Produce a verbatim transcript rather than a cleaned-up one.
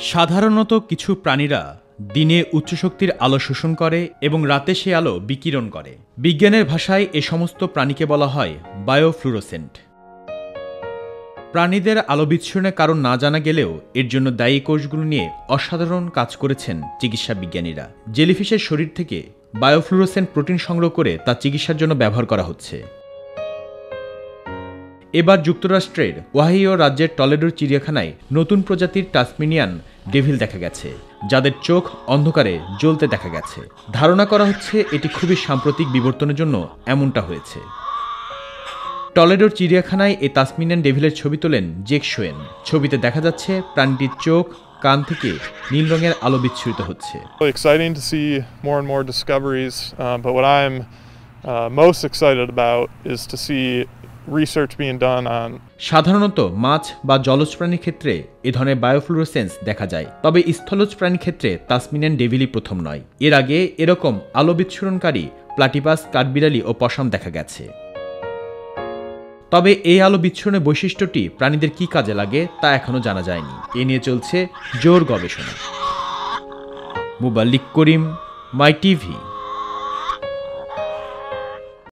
সাধারণত কিছু প্রাণীরা দিনে উচ্চ শক্তির আলো শোষণ করে এবং রাতে সে আলো বিকিরণ করে। বিজ্ঞানের ভাষায় এ সমস্ত প্রাণীকে বলা হয় বায়োফ্লুরোসেন্ট। প্রাণীদের আলো বিচ্ছুরণের কারণ না জানা গেলেও এর জন্য দায়ী কোষগুলো নিয়ে অসাধারণ কাজ করেছেন চিকিৎসা বিজ্ঞানীরা। জেলিফিশের শরীর থেকে বায়োফ্লুরোসেন্ট প্রোটিন সংগ্রহ করে তা চিকিৎসার জন্য ব্যবহার করা হচ্ছে। এবার যুক্তরাষ্ট্রের ওহাইও রাজ্যের টলেডোর চিড়িয়াখানায় নতুন প্রজাতির টাসমেনিয়ান ডেভিল দেখা গেছে, যাদের চোখ অন্ধকারে জ্বলতে দেখা গেছে। ধারণা করা হচ্ছে এটি খুবই সাম্প্রতিক বিবর্তনের জন্য এমনটা হয়েছে। টলেডোর চিড়িয়াখানায় এই তাসমেনিয়ান ডেভিলের ছবি তোলেন জেক শোয়েন। ছবিতে দেখা যাচ্ছে প্রাণীটির চোখ, কান থেকে নীল রঙের আলো বিচ্ছুরিত হচ্ছে। Exciting to see more and more discoveries, uh, but what I'm uh, most excited about is to see research being done on সাধারণত মাছ বা জলজ প্রাণীর ক্ষেত্রে এ ধরনের বায়োফ্লুরোসেন্স দেখা যায়, তবে স্থলজ প্রাণীর ক্ষেত্রে তাসমেনিয়ান ডেভিলই প্রথম নয়। এর আগে এরকম আলো বিচ্ছুরণকারী প্লাটিপাস, কাঠবিড়ালি ও পসাম দেখা গেছে। তবে এই আলো বিচ্ছুরণের বৈশিষ্ট্যটি প্রাণীদের কি কাজে লাগে তা এখনো জানা যায়নি। এ নিয়ে চলছে জোর গবেষণা। Muballik Karim, my TV.